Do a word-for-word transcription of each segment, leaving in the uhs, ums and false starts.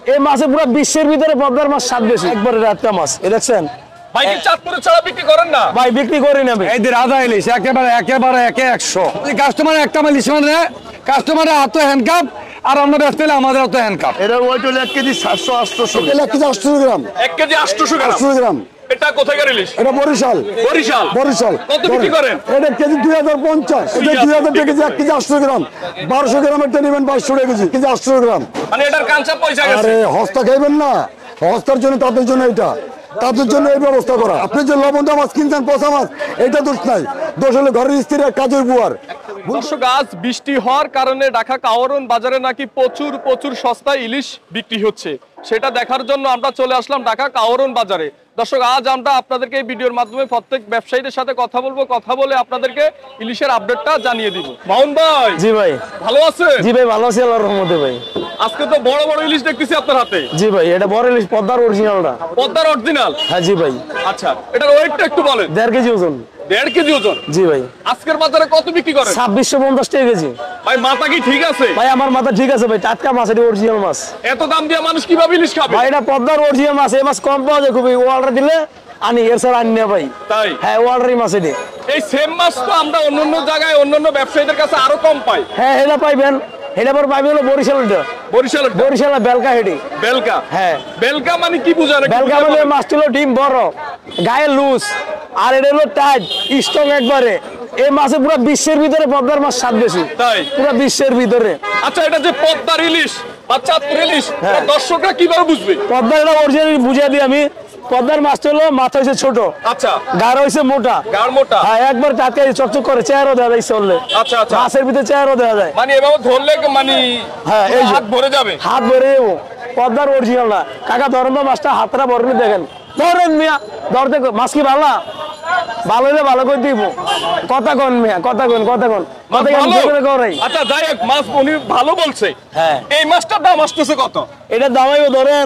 এই মাছে পুরো বিশ্বের ভিতরে পদ্মার মাছ স্বাদ বেশি, একবারে রাতটা মাছ। এই দেখছেন ভাই কি চাঁদপুরে ছাড়া বিক্রি করেন না? ভাই বিক্রি করি না ভাই। এই যে রাজা ইলিশ একেবারে একেবারে একে একশো। কাস্টমার একটা মাল ইলিশ মানে কাস্টমারের হাতে হ্যান্ডকাপ আর আমরা ব্যস্ত হলে আমাদের হাতে হ্যান্ডকাপ। এটা ওয়েট হলো এক কেজি সাতশো আটশো এক কেজি আটশো গ্রাম। এক কেজি আটশো গ্রাম। আটশো গ্রাম। এটা কোথাকার ইলিশ? এটা বরিশাল। বরিশাল। বরিশাল। কত বিক্রি করেন? এটা কেজি দুই হাজার পঞ্চাশ। এটা দুই হাজার টাকা কেজি, এক কেজি আটশো গ্রাম। বারোশো গ্রামের টা নেবেন বাইশশো টাকা কেজি, কেজি আটশো গ্রাম। মানে এটার কাঁচা পয়সা গেছে। আরে হস্তা খাইবেন না, হস্তার জন্য তাদের জন্য এটা, তাদের জন্য এই ব্যবস্থা করা। আপনি যে লবণ মাছ কিনছেন পচা মাছ, এটা দোষ নাই, দোষ হলো ঘরের স্ত্রীর কাজের বুয়ার। দর্শক, আজ বৃষ্টি হওয়ার কারণে ঢাকা কাওয়ারন বাজারে নাকি প্রচুর প্রচুর সস্তায় ইলিশ বিক্রি হচ্ছে, সেটা দেখার জন্য আমরা চলে আসলাম ঢাকা কাওয়ারন বাজারে। দর্শক, আজ আমরা আপনাদেরকে এই ভিডিওর মাধ্যমে প্রত্যেক ব্যবসায়ীদের সাথে কথা বলবো, কথা বলে আপনাদেরকে ইলিশের আপডেটটা জানিয়ে দিব। মাউন ভাই। জি ভাই। ভালো আছেন? জি ভাই ভালো আছি আল্লাহর রহমতে ভাই। আজকে তো বড় বড় ইলিশ দেখতেছি আপনার হাতে। জি ভাই, এটা বড় ইলিশ, পদ্মার অরিজিনালটা। পদ্মার অরিজিনাল? হ্যাঁ জি ভাই। আচ্ছা, এটার ওয়েটটা একটু বলেন। দেড় কেজি ওজন। দেড় কেজি ওজন? জি ভাই। আজকের বাজারে কত বিক্রি করেন? ছাব্বিশশো পঞ্চাশ টাকা কেজি। ভাই মাথা কি ঠিক আছে? ভাই আমার মাথা ঠিক আছে ভাই, টাটকা মাছ, এটা অরিজিনাল মাছ। এত দাম দিয়ে মানুষ কিভাবে ইলিশ খাবে? ভাই এটা পদ্মার অরিজিনাল মাছ, এই মাছ কম পাওয়া যায় খুবই, অর্ডার দিলে আনি, এর স্যার আনি না ভাই। তাই? হ্যাঁ অর্ডারই মাছ এটি। এই সেম মাছ তো আমরা অন্যান্য জায়গায় অন্যান্য ব্যবসায়ীদের কাছে আরো কম পাই। হ্যাঁ এটা পাইবেন, এটা পর পাইবেন হলো বরিশালটা। বরিশাল? বরিশাল বেলকা হেডি। বেলকা? হ্যাঁ। বেলকা মানে কি বুঝান? বেলকা মানে মাছটি হলো ডিম বড়, গায়ে লুজ, আর এটা হলো টাইট স্ট্রং একবারে। এই মাছে পুরো বিশ্বের ভিতরে পদ্মার মাছ স্বাদ বেশি। তাই? পুরো বিশ্বের ভিতরে। আচ্ছা, এটা যে পদ্মার ইলিশ বা চাঁদপুর ইলিশ, দর্শকরা কিভাবে বুঝবে? পদ্মার এটা অরিজিনাল বুঝিয়ে দিই আমি। পদ্মার মাছটা হলো মাথা হয়েছে ছোট, আচ্ছা, গাড় হয়েছে মোটা। গাড় মোটা? হ্যাঁ একবার টাটকা চকচক করে, চেহারা দেখা যায় চললে। আচ্ছা আচ্ছা। মাছের ভিতরে চেহারা দেখা যায়। মানে এভাবে ধরলে মানে হ্যাঁ এই হাত ভরে যাবে? হাত ভরে যাবো। পদ্মার অরিজিনাল না কাকা, ধরেন তো মাছটা, হাতটা ভরে দেখেন, ধরেন মিয়া, ধরতে মাছ কি ভালো? ভালো হলে ভালো করে দিব। কথা কন মিয়া, কথা কন, কথা কন। আচ্ছা যাই হোক, মাছ উনি ভালো বলছে। হ্যাঁ। এই মাছটার দাম আসতেছে কত? এটার দাম ধরেন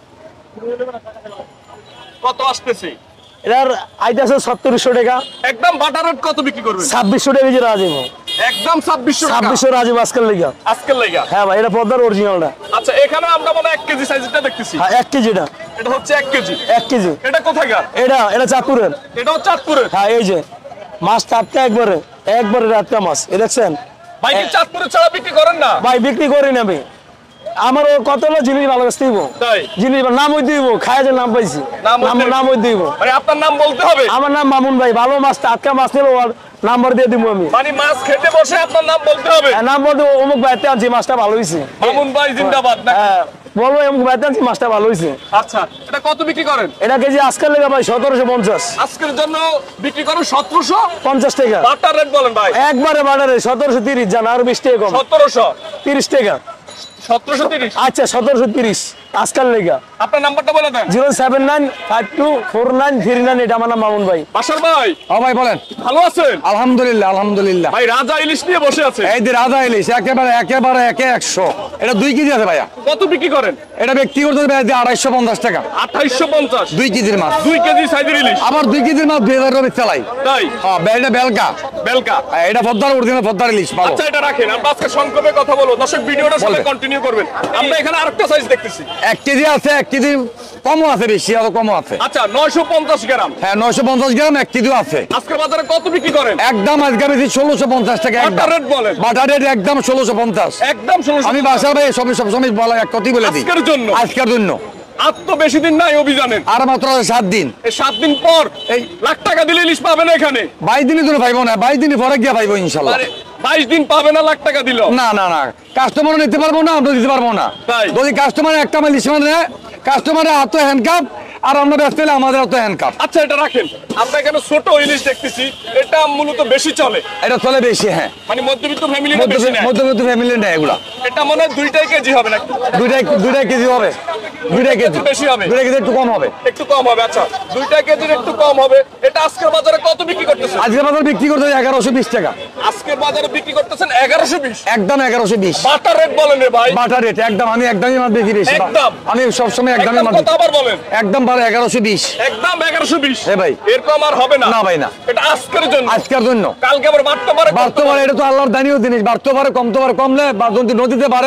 কত আসতেছে? এটার আইতেছে সত্তরশো টাকা। একদম বাটার রেট কত বিক্রি করবেন? ছাব্বিশশো টাকা কেজি রাজিম। একদম ছাব্বিশশো? ছাব্বিশশো রাজিম আজকের লেগা। আজকের লেগা? হ্যাঁ ভাই, এটা পদ্মার অরিজিনালটা। আচ্ছা, এখানে আমরা মানে এক কেজি সাইজটা দেখতেছি। হ্যাঁ এক কেজিটা। এটা হচ্ছে এক কেজি? এক কেজি। এটা কোথাকার? এটা এটা চাঁদপুরের। এটাও চাঁদপুরের? হ্যাঁ এই যে মাছ টাটকা একবারে, একবারে টাটকা মাছ। এই দেখছেন ভাই কি চাঁদপুরে ছাড়া বিক্রি করেন না? ভাই বিক্রি করি না আমি, আমার কত হলো জিনিস ভালো কাছে দিব। তাই? জিনিস নাম ওই দিব, খায় যে নাম পাইছি, নাম নাম ওই দিব। মানে আপনার নাম বলতে হবে? আমার নাম মামুন ভাই, ভালো মাছ টাটকা মাছ নিলে নাম্বার দিয়ে দিব আমি। মানে মাছ খেতে বসে আপনার নাম বলতে হবে? নাম বলতে অমুক ভাইতে আনছি, মাছটা ভালো হয়েছে। মামুন ভাই জিন্দাবাদ। হ্যাঁ বলবো অমুক ভাইতে আনছি, মাছটা ভালো হয়েছে। আচ্ছা, এটা কত বিক্রি করেন? এটা কেজি আজকের লেগে ভাই সতেরোশো পঞ্চাশ। আজকের জন্য বিক্রি করেন সতেরোশো পঞ্চাশ টাকা। বাটার রেট বলেন ভাই? একবারে বাটারে সতেরোশো তিরিশ, জান আরো বিশ টাকা কম। সতেরোশো তিরিশ টাকা। সতেরোশো তিরিশ? আচ্ছা সতেরোশো তিরিশ আজকাল লেগা। আপনার নাম্বারটা বলে দেন। Zero seven nine five two four nine three nine. এটা আমার নাম মামুন ভাই। বাসার ভাই। ও ভাই বলেন। ভালো আছেন? আলহামদুলিল্লাহ আলহামদুলিল্লাহ। ভাই রাজা ইলিশ নিয়ে বসে আছে। এই যে রাজা ইলিশ একেবারে একেবারে একে একশো। এটা দুই কেজি আছে ভাইয়া। কত বিক্রি করেন? এটা ব্যক্তি করতে আড়াইশো পঞ্চাশ টাকা। আঠাইশো পঞ্চাশ? দুই কেজির মাছ। দুই কেজি সাইজের ইলিশ? আবার দুই কেজির মাছ দুই হাজার রুপি চালাই। তাই? হ্যাঁ এটা বেলকা। বেলকা? এটা পদ্মার অরিজিনাল পদ্মার ইলিশ। আচ্ছা এটা রাখেন, আমরা আজকে সংক্ষেপে কথা বলবো, দর্শক ভিডিওটা সাথে কন্টিনিউ করবেন। আমরা এখানে আরেকটা সাইজ দেখতেছি। এক কেজি আছে, এক কেজি কমও আছে, বেশি আরো কমও আছে। আচ্ছা নয়শো পঞ্চাশ গ্রাম? হ্যাঁ নয়শো পঞ্চাশ গ্রাম এক কেজিও আছে। আজকে বাজারে কত বিক্রি করেন? একদম আজকে বেশি ষোলোশো পঞ্চাশ টাকা। বাটার রেট বলেন? বাটার রেট একদম ষোলোশো পঞ্চাশ। একদম ষোলোশো? আমি বাসার ভাই সব সব সময় বলা এক কথাই বলে দিই। আজকের জন্য? আজকের জন্য। আর তো বেশি দিন নাই অভিযানের। আর মাত্র সাত দিন। এই সাত দিন পর এই লাখ টাকা দিলে ইলিশ পাবে না এখানে? বাইশ দিনই তো পাইবো না, বাইশ দিনই পরে গিয়ে পাইবো ইনশাল্লাহ। বাইশ দিন পাবে না লাখ টাকা দিল? না না না, কাস্টমারও নিতে পারবো না, আমরা দিতে পারবো না। তাই? যদি কাস্টমার একটা মাল ইলিশ মানে কাস্টমারের হাতে হ্যান্ডকাপ আর আমরা ব্যস্ত হলে আমাদের হাতে হ্যান্ডকাপ। আচ্ছা এটা রাখেন, আমরা এখানে ছোট ইলিশ দেখতেছি, এটা মূলত বেশি চলে? এটা চলে বেশি। হ্যাঁ মানে মধ্যবিত্ত ফ্যামিলি না? বেশি না মধ্যবিত্ত ফ্যামিলি নেয় এগুলা। এটা মনে হয় দুইটাই কেজি হবে না? দুইটাই দুইটাই কেজি হবে। দুইটাই কেজি বেশি হবে? দুইটা কেজি একটু কম হবে। একটু কম হবে? আচ্ছা দুইটা কেজির একটু কম হবে। এটা আজকের বাজারে কত বিক্রি করতেছেন? আজকের বাজারে বিক্রি করতে এগারোশো বিশ টাকা। আজকের বাজারে বিক্রি করতেছেন এগারোশো বিশ? একদম এগারোশো বিশ। বাটার রেট বলেন রে ভাই? বাটার রেট একদম আমি একদমই মাছ বেশি বেশি। একদম? আমি সবসময় একদমই মাছ। কত আবার বলেন? একদম বারো এগারোশো বিশ। একদম এগারোশো বিশ? হ্যাঁ ভাই। এরকম আর হবে না? না ভাই না। এটা আজকের জন্য? আজকের জন্য। কালকে আবার বাড়তে পারে? বাড়তে পারে, এটা তো আল্লাহর দানীয় জিনিস। বাড়তে পারে, কমতে পারে, কমলে বা যদি নদীতে পারে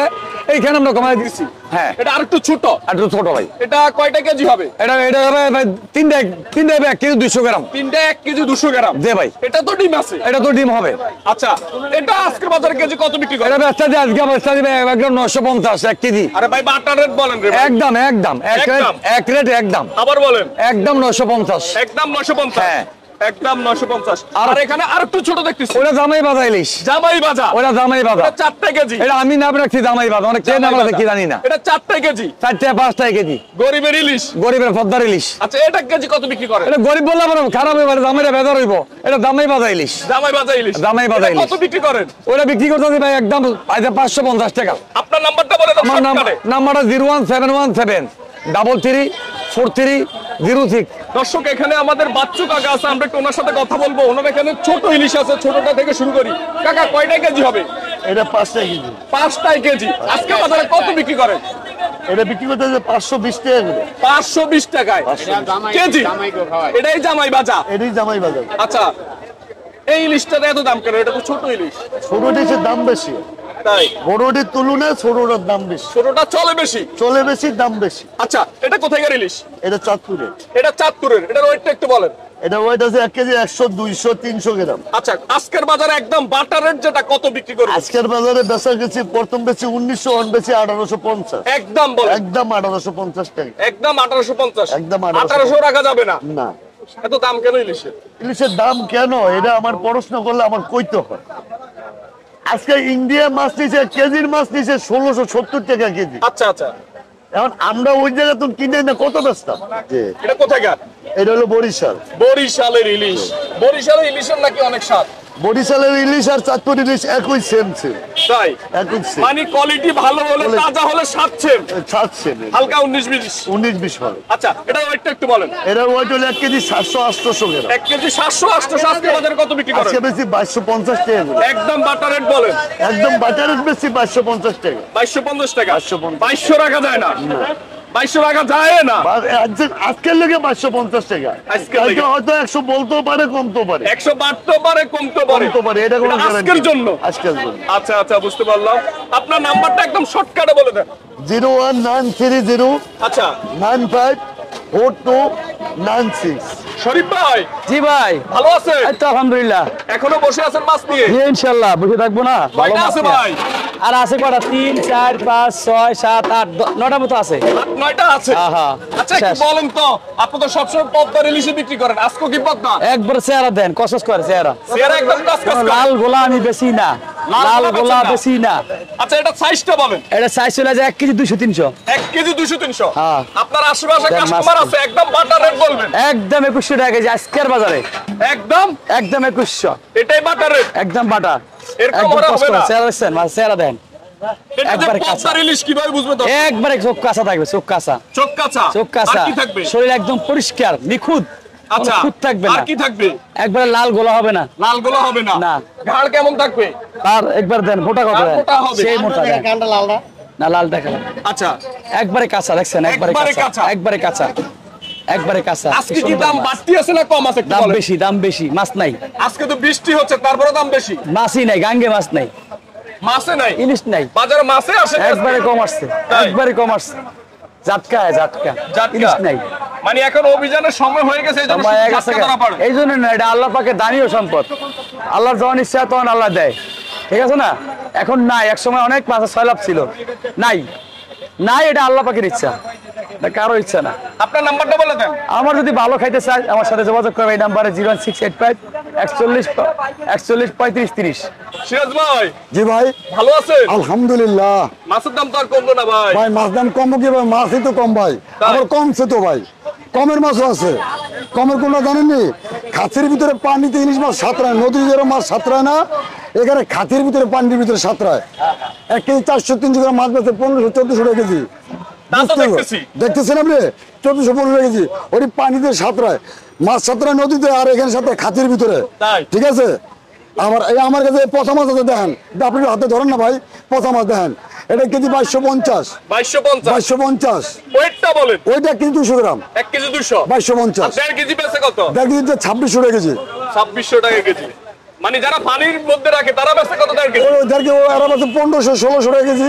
এইখানে আমরা কমাই দিচ্ছি। হ্যাঁ, এটা আরেকটু ছোট, আর একটু ছোট ভাই। এটা কয়টা কেজি হবে? এটা এটা হবে ভাই তিনটা তিনটা হবে এক কেজি দুইশো গ্রাম। তিনটা এক কেজি দুশো গ্রাম। দে ভাই, এটা তো ডিম আছে। এটা তো ডিম হবে। আচ্ছা, এটা আজকের বাজারে কেজি কত বিক্রি করে? এটা বেচা দিয়ে আজকে বেচা দিবে একদম নয়শো পঞ্চাশ এক কেজি। আরে ভাই বাটার রেট বলেন রে ভাই। একদম একদম এক রেট একদম। এক রেট একদম। আবার বলেন। একদম নয়শো পঞ্চাশ। একদম নয়শো পঞ্চাশ। হ্যাঁ। একদম নয়শো পঞ্চাশ। আর- আর এখানে আরেকটু ছোট দেখতেছি। ওটা জামাই বাজা ইলিশ। জামাই বাজা। ওটা জামাই বাজা। এটা চারটা কেজি। এটা আমি নাম রাখছি জামাই বাজা, অনেক কে নাম রাখছে কি জানি না। এটা চারটা কেজি। চারটে পাঁচটা কেজি গরিবের ইলিশ। গরিবের পদ্মার ইলিশ। আচ্ছা, এটা কেজি কত বিক্রি করে? এটা গরিব বললে আমার খারাপ হইব, জামাইরা বেজার হইব। এটা জামাই বাজা ইলিশ। জামাই বাজা ইলিশ। জামাই বাজা এটা ইলিশ। কত বিক্রি করেন? ওটা বিক্রি করতে ভাই একদম পাঁচশো পঞ্চাশ টাকা। আপনার নাম্বারটা বলে দাও আমার নাম শর্টকাটে। নাম্বারটা zero one seven one seven double three four three zero six. দর্শক, এখানে আমাদের বাচ্চু কাকা আছে, আমরা একটু ওনার সাথে কথা বলবো। ওনার এখানে ছোট ইলিশ আছে, ছোটটা থেকে শুরু করি। কাকা, কয়টা কেজি হবে? এটা পাঁচটা কেজি। পাঁচটাই কেজি। আজকে বাজারে কত বিক্রি করেন? এটা বিক্রি করতে হচ্ছে পাঁচশো বিশ টাকা করে। পাঁচশো বিশ টাকায় কেজি। এটাই জামাই বাজা। এটাই জামাই বাজার। আচ্ছা, এই ইলিশটার এত দাম কেন? এটা তো ছোট ইলিশ। ছোট ইলিশের দাম বেশি, তাই বড়টির তুলনায় ছোটটার দাম বেশি। ছোটটা চলে বেশি। চলে বেশি, দাম বেশি। আচ্ছা, এটা কোথায়কার ইলিশ? এটা চাঁদপুরে। এটা চাঁদপুরের। এটার ওয়েটটা একটু বলেন। এটা ওয়েট আছে এক কেজি একশো দুইশো তিনশো গ্রাম। আচ্ছা, আজকের বাজারে একদম বাটার রেট যেটা কত বিক্রি করবে? আজকের বাজারে বেচা গেছি, প্রথম বেশি উনিশশো, অন বেশি আঠারোশো পঞ্চাশ। একদম বলেন। একদম আঠারোশো পঞ্চাশ টাকা। একদম আঠারোশো পঞ্চাশ। একদম আঠারোশো। আঠারোশো রাখা যাবে না। না, এত দাম কেন ইলিশের? ইলিশের দাম কেন এটা আমার পড়াশোনা করলে আমার কইতে হয়। আজকে ইন্ডিয়া মাছ নিচে, কেজির মাছ নিচে ষোলোশো সত্তর টাকা কেজি। আচ্ছা আচ্ছা, এখন আমরা ওই জায়গা তো কিনে না কত বেচতাম। এটা কোথায়কার? এটা হলো বরিশাল। বরিশালের ইলিশ। বরিশালের ইলিশের নাকি অনেক স্বাদ। বরিশালের ইলিশ আর চাঁদপুর ইলিশ একই সেম সেম তাই? একই সেম। মানে কোয়ালিটি ভালো হলে, Quality- তাজা হলে স্বাদ সেম, সাত সেম, হালকা উনিশ বিশ। উনিশ বিশ হবে। আচ্ছা, এটা ওয়েটটা একটু বলেন। এটা ওয়েট হলো এক কেজি সাতশো আটশোশো গ্রাম। এক কেজি সাতশো আটশো। আজকে বাজারে কত বিক্রি করেন? আজকে বেশি বাইশশো পঞ্চাশ টাকা করে। একদম বাটার রেট বলেন। একদম বাজারের বেশি বাইশশো পঞ্চাশ টাকা। বাইশশো পঞ্চাশ টাকা। বাইশশো পঞ্চাশ। বাইশশো রাখা যায় না। বাইশশো রাখা যায় না। বা- আজকে- আজকের লেগে বাইশশো পঞ্চাশ টাকা। আজকের কালকে লেগে। হয়তো একশো বলতেও পারে, কমতেও পারে। একশো বাড়তেও পারে, কমতে পারে। কমতে পারে, এটা কোনো এটা আজকের guarantee জন্য। নেই। আজকের জন্য। আচ্ছা আচ্ছা, বুঝতে পারলাম। আপনার নাম্বারটা একদম শর্টকাটে বলে দেন। Zero one nine three zero আচ্ছা, nine five four two nine six. Sharif ভাই জি ভাই, ভালো আছেন? এই তো আলহামদুলিল্লাহ। এখনো বসে আছেন মাছ নিয়ে? জি ইনশাল্লাহ, বসে থাকবো না। ভালো কয়টা মাছ আছে নিয়ে। ভাই? আর আছে কটা? তিন চার পাঁচ ছয় সাত আট দ- নটা মতো আছে। আট নয়টা আছে। আহা, আচ্ছা, একটু শেষ। বলেন তো, আপনি তো সবসময় পদ্মার ইলিশে বিক্রি করেন, আজকে কি পদ্মা? একবার চেহারা দেন, কসস করে চেহারা। চেহারা একদম কাঁচকাচ করে। লাল গোলা আমি বেশি না, লাল লাল গোলা গোলা বেচেন না? বেশি না। আচ্ছা, এটা সাইজটা বলেন। এটা সাইজ চলে যায় এক কেজি দুইশো তিনশো। এক কেজি দুশো তিনশো। হ্যাঁ। আপনার আশেপাশে দেড় মাস কাস্টমার কি? আছে, একদম বাটার রেট বলবেন। একদম একুশশো টাকা কেজি আজকের বাজারে। একদম একদম একুশশো, এটাই বাটার রেট। একদম বাটা। এরকম একদম ওরা কষ্ট হবে করে না। চেহারা দেখছেন, মাছ চেহারা দেন। এটা যে একবারে কাঁচা। পদ্মার ইলিশ কিভাবে বুঝবে তো? একবারে চোখ কাঁচা থাকবে, চোখ কাঁচা, চোখ কাঁচা। চোখ আর কাঁচা, কি থাকবে? শরীর একদম পরিষ্কার নিখুঁত। আচ্ছা, খুঁত থাকবে আর না, কি থাকবে? একবারে লাল গোলা হবে না। লাল গোলা হবে না। না। ঘাড় কেমন থাকবে? আর একবার দেন, মোটা কত আর দেন? মোটা হবে। সেই মোটা দেন। না, লাল দেখা আচ্ছা, একবারে কাঁচা দেখছেন, একবারে একবারে কাঁচা, কাঁচা। একবারে কাঁচা, একবারে কাঁচা। আজকে কি সুন্দর দাম মাছ। বাড়তি আছে না কম আছে একটু দাম বলেন? বেশি, দাম বেশি, মাছ নাই। আজকে তো বৃষ্টি হচ্ছে, তারপরে দাম বেশি। মাছই নাই, গাঙ্গে মাছ নাই, মাছে নাই, ইলিশ নাই, বাজারে মাছে আসে না আজকে? একবারে কম আসছে, তাই? একবারে কম আসছে। জাটকা জাটকা, জাটকা। ইলিশ নাই। মানে এখন অভিযানের সময় হয়ে গেছে, এই জন্য সময় হয়ে শুধু গেছে। জাটকা ধরা পড়ে। এই জন্য না, এটা আল্লাহ পাকের দানীয় সম্পদ। আল্লাহর যখন ইচ্ছা তখন আল্লাহ দেয়, ঠিক আছে না? এখন নাই, এক সময় অনেক মাছের ছয় লাভ ছিল, নাই নাই, এটা আল্লাহ পাকের ইচ্ছা, এটা কারো ইচ্ছা না। আপনার নাম্বারটা বলে দেন। আমার যদি ভালো খাইতে চাই, আমার সাথে যোগাযোগ করবে এই নাম্বারে জিরো সিক্স এইট ফাইভ একচল্লিশ একচল্লিশ পঁয়ত্রিশ তিরিশ। সিরাজ ভাই জি ভাই, ভালো আছেন? আলহামদুলিল্লাহ। মাছের দাম তো আর কমলো না ভাই। ভাই মাছ দাম কম কি ভাই? মাছই তো কম ভাই, আবার কমছে তো ভাই। কমের মাছও আছে। কমের কোনটা জানেননি? খাতির ভিতরে পানিতে ইলিশ মাছ সাঁতরায়, নদীর যেরকম মাছ সাঁতরায় না, এখানে খাতির ভিতরে পানির ভিতরে সাঁতরায়। এক কেজি চারশো তিনশো গ্রাম মাছ বেঁচে পনেরোশো চোদ্দশো টাকা কেজি। তা তো দেখতেছি। দেখতেছেন আপনি? চোদ্দশো পনেরো কেজি। ওই পানিতে সাঁতরায়, মাছ সাঁতরায় নদীতে, আর এখানে সাঁতরায় খাতির ভিতরে। তাই? ঠিক আছে। আমার এই আমার কাছে পচা মাছ আছে, দেখেন, আপনি হাতে ধরেন না ভাই, পচা মাছ দেখেন, এটা কেজি বাইশশো পঞ্চাশ। বাইশশো পঞ্চাশ। বাইশশো পঞ্চাশ। ওয়েটটা বলেন। ওইটা কেজি দুশো গ্রাম, এক কেজি দুশো। বাইশশো পঞ্চাশ। দেড় কেজি পেছে কত? দেড় কেজি ছাব্বিশশো টাকা কেজি। ছাব্বিশশো টাকা কেজি। মানে যারা পানির মধ্যে রাখে তারা বেচে কত? দেড় কেজি। ওই দেড় কেজি, ওরা আছে পনেরোশো ষোলোশো টাকা কেজি।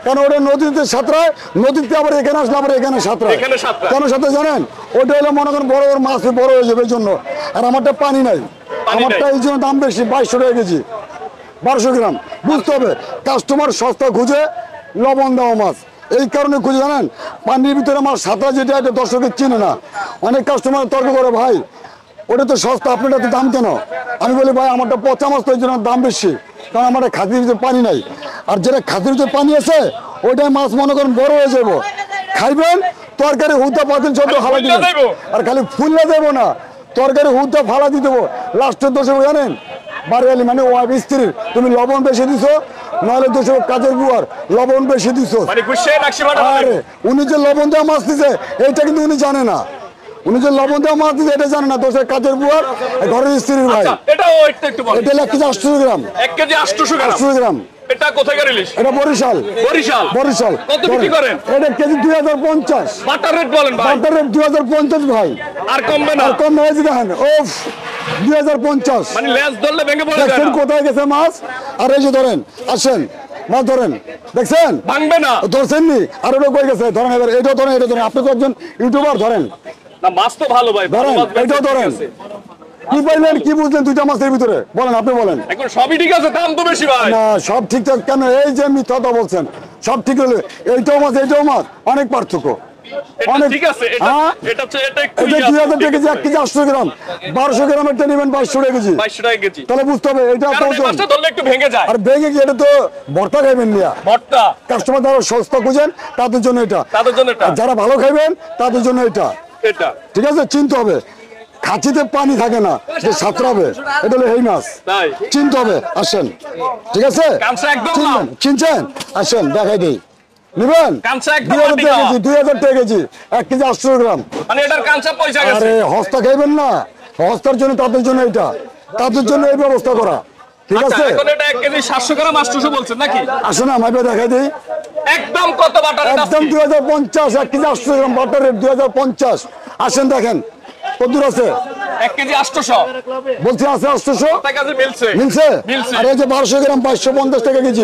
কারণ ওটা নদীতে সাঁতরায়, নদীতে আবার এখানে আসলে আবার এখানে সাঁতরায়। এখানে সাঁতরায়। কেন সাঁতরায় জানেন? ওটা হলো মনে করেন বড় বড় মাছ বড় হয়ে যাবে এই জন্য। আর আমারটা পানি নাই, পানি আমারটা নাই। এই জন্য দাম বেশি, বাইশশো টাকা কেজি, বারোশো গ্রাম। বুঝতে হবে কাস্টমার সস্তা খুঁজে লবণ দেওয়া মাছ, এই কারণে খুঁজে জানেন পানির ভিতরে মাছ সাঁতরা যেটা এটা দর্শকের চিনে না। অনেক কাস্টমার তর্ক করে ভাই ওটা তো সস্তা, আপনারটা তো দাম কেন? আমি বলি ভাই আমারটা পচা মাছ তো এই জন্য দাম বেশি, কারণ আমার খাতির ভিতরে পানি নাই। আর যেটা খাতির ভিতরে পানি আছে ওইটাই মাছ মনে করেন বড় হয়ে যাবো, খাইবেন তরকারি হুদা পাতেন সব হালা ফুলটা দিবেন। দেবো। আর খালি ফুললে দেবো না, তরকারি হুদা ফালা দিয়ে দেবো। লাস্টের দোষে জানেন বাড়িয়ালি মানে ওয়াইফ স্ত্রীর, তুমি লবণ বেশি দিছো, নাহলে দোষে কাজের বুয়ার লবণ বেশি দিছো। মানে গুছিয়ে নাকশি বাটা আরে উনি যে লবণ দেওয়া মাছ দিছে এইটা কিন্তু উনি জানে না, উনি যে লবণ দেওয়া মাছ দিছে এটা জানে না, দোষের কাজের বুয়ার ঘরের স্ত্রীর ভাই। আচ্ছা, এটাও একটু একটু বলেন। এটা হলো এক কেজি আটশো গ্রাম, এক কেজি আটশো গ্রাম। আটশো গ্রাম। এটা কোথাকার ইলিশ? এটা বরিশাল, বরিশাল। বরিশাল। কত বিক্রি করেন? এটা কেজি দুই হাজার পঞ্চাশ, বাটার রেট বলেন ভাই। বাটার রেট দুই হাজার পঞ্চাশ ভাই। আর কমবে না? আর কম হয়েছে দেখেন, ওফ দুই হাজার পঞ্চাশ। মানে লেজ ধরলে ভেঙে পড়ে যায় দেখছেন না। কোথায় গেছে মাছ? আর এই যে ধরেন, আসেন মাছ ধরেন, দেখছেন ভাঙবে না। ধরছেন নি? আর ওটা কই গেছে? ধরেন এবার এটাও ধরেন, এটা ধরেন, আপনি তো একজন ইউটিউবার, ধরেন না মাছ তো ভালো ভাই, ভালো ধরেন, মাছ বেচে এটাও ঠিক ধরেন। আছে। কি পাইলেন, কি বুঝলেন দুইটা মাছের ভিতরে? বলেন, আপনি বলেন। এখন সবই ঠিক আছে, দাম তো বেশি ভাই। না সব ঠিকঠাক কেন? এই যে মিথ্যাটা বলছেন, সব ঠিক হলে এইটাও মাছ এইটাও মাছ অনেক পার্থক্য। এটা অনেক- ঠিক আছে, এটা হ্যাঁ? এটা হচ্ছে এটা একটু এটা ইয়া, দুই হাজার টাকা ঠিক কেজি, এক আছে। কেজি আটশো গ্রাম, বারোশো গ্রামের টা নেবেন বাইশশো টাকা কেজি। বাইশশো টাকা কেজি। তাহলে বুঝতে হবে এটা কারণ এই কত। মাছটা ধরলে একটু ভেঙে যায়। আর ভেঙে গিয়ে এটা তো ভর্তা খাইবেন নিয়া, ভর্তা কাস্টমার যারা সস্তা খুঁজেন তাদের জন্য এটা, তাদের জন্য এটা। আর যারা ভালো খাইবেন তাদের জন্য এটা। এটা ঠিক আছে, চিনতে হবে খাঁচিতে পানি থাকে না যে সাঁতরাবে, এটা হলো এই মাছ, তাই চিনতে হবে। আসেন, ঠিক আছে, কাঁচা একদম চিনবেন, লাল। চিনছেন? আসেন দেখাই দিই, নিবেন কাঁচা একদম দুই হাজার মাটি টাকা খাওয়া। কেজি, দুই হাজার টাকা কেজি, এক কেজি আটশো গ্রাম। মানে এটার কাঁচা পয়সা গেছে। আরে হস্তা খাইবেন না, হস্তার জন্য তাদের জন্য এটা, তাদের জন্য এই ব্যবস্থা করা, ঠিক আচ্ছা, আছে? এখন এটা এক কেজি সাতশো গ্রাম আটশোশো বলছেন নাকি? আসুন আমাকে দেখাই দিই, একদম কত বাটার রেট একদম দুই হাজার পঞ্চাশ, এক কেজি আটশো গ্রাম বাটার রেট দুই হাজার পঞ্চাশ। আসেন দেখেন কদ্দুর আছে, এক কেজি আটশোশো বলছি আছে আটশোশো, টাকা কাছে মিলছে মিলছে? মিলছে। আর এই যে বারোশো গ্রাম বাইশশো পঞ্চাশ টাকা কেজি,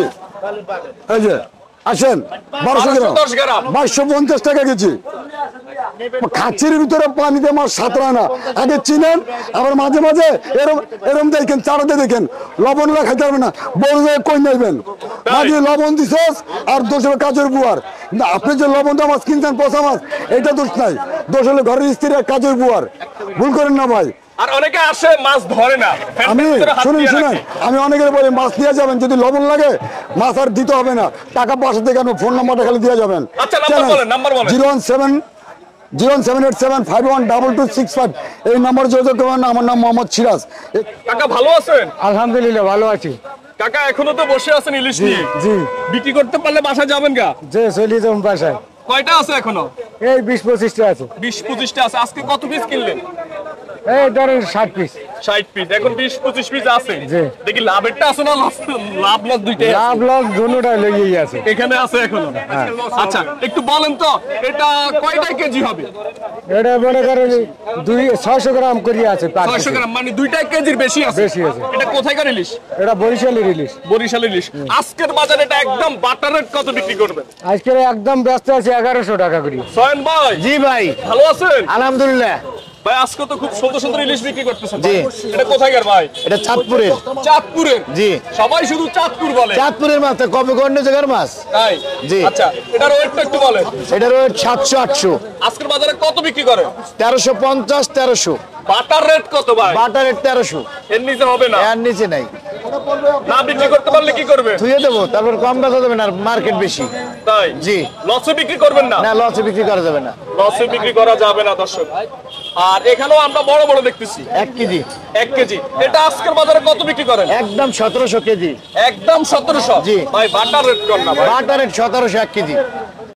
এই যে আসেন বারোশো গ্রাম দশ গ্রাম বাইশশো পঞ্চাশ টাকা কেজি। খাঁচির ভিতরে পানিতে মাছ সাঁতরায় না, আগে চিনেন, আবার মাঝে মাঝে এরম এরম দেখেন, চারাতে দেখেন লবণ খাইতে হবে না, বড় জায়গায় কই নাইবেন, মাঝে লবণ দিছস আর দোষ হলো কাজের বুয়ার। কিন্তু আপনি যে লবণটা মাছ কিনছেন পচা মাছ, এটা দোষ নাই, দোষ হলো ঘরের স্ত্রী আর কাজের বুয়ার। ভুল করেন না ভাই। আর অনেকে আসে মাছ ধরে না, আমি ভিতরে হাত শুনুন দিয়ে শুনুন রাখে। আমি অনেকের বলি মাছ নিয়ে যাবেন, যদি লবণ লাগে মাছ আর দিতে হবে না, টাকা পাশে থেকে ফোন নাম্বারটা খালি দিয়ে যাবেন। আচ্ছা, নাম্বার বলেন, নাম্বার বলেন। Zero one seven zero one seven eight seven five one double two six five, এই নাম্বারে যোগাযোগ করবেন। আমার নাম মোহাম্মদ সিরাজ। এ- কাকা ভালো আছেন? আলহামদুলিল্লাহ ভালো আছি। কাকা এখনো তো বসে আছেন ইলিশ নিয়ে, জি বিক্রি করতে পারলে বাসায় যাবেন গা? যে চলি যাবো বাসায়, কয়টা আছে এখনো? এই বিশ পঁচিশটা আছে, বিশ পঁচিশটা আছে। আজকে কত পিস কিনলেন? এই ধরেন ষাট পিস। ষাট পিস, এখন বিশ পঁচিশ পিস আছে। জি। দেখি লাভেরটা আছে না লস? লাভ লস দুইটাই আছে। লাভ লস দুটোটা লেগেই আছে। এখানে আছে এখনো। আচ্ছা একটু বলেন তো এটা কয়টা কেজি হবে? এটা মনে করেন দুই ছয়শো গ্রাম করে আছে পার ছয়শো পিসে। গ্রাম, মানে দুইটা কেজির বেশি আছে। বেশি আছে। এটা কোথায়কার ইলিশ? এটা বরিশালের ইলিশ। বরিশাল ইলিশ। আজকের বাজারে এটা একদম বাটার রেট কত বিক্রি করবেন? আজকে একদম ব্যস্ত আছে এগারোশো টাকা করে। সয়ন ভাই জি ভাই, ভালো আছেন? আলহামদুলিল্লাহ। ভাই আজকে তো খুব সুন্দর সুন্দর ইলিশ বিক্রি করতেছেন। জি। এটা কোথায়কার ভাই? এটা চাঁদপুরের। চাঁদপুরের। জি। সবাই শুধু চাঁদপুর বলে। চাঁদপুরের মাছ, কবে অন্য জায়গার মাছ। তাই? জি। আচ্ছা এটার ওয়েটটা একটু বলেন। এটার ওয়েট সাতশো আটশো, আজকের বাজারে কত বিক্রি করে? তেরোশো পঞ্চাশ, তেরোশো। বাটার রেট কত ভাই? বাটার রেট তেরোশো, এর নিচে হবে না। এর নিচে নাই। না বিক্রি করতে পারলে কি করবে? ধুয়ে দেবো, তারপর কম বেচা যাবে না, আর মার্কেট বেশি। তাই? জি। লসে বিক্রি করবেন না? না, লসে বিক্রি করা যাবে না। লসে বিক্রি করা যাবে না দর্শক। আর এখানেও আমরা বড় বড় দেখতেছি এক কেজি এক কেজি। এটা আজকের বাজারে কত বিক্রি করেন? একদম সতেরোশো কেজি। একদম সতেরোশো। জি। ভাই বাটার রেট কর না ভাই। বাটার রেট সতেরোশো এক কেজি।